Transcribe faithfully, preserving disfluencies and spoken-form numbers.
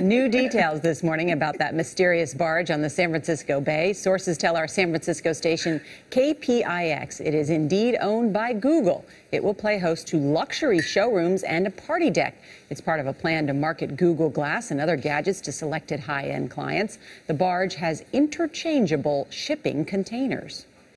New details this morning about that mysterious barge on the San Francisco Bay. Sources tell our San Francisco station K P I X it is indeed owned by Google. It will play host to luxury showrooms and a party deck. It's part of a plan to market Google Glass and other gadgets to selected high-end clients. The barge has interchangeable shipping containers.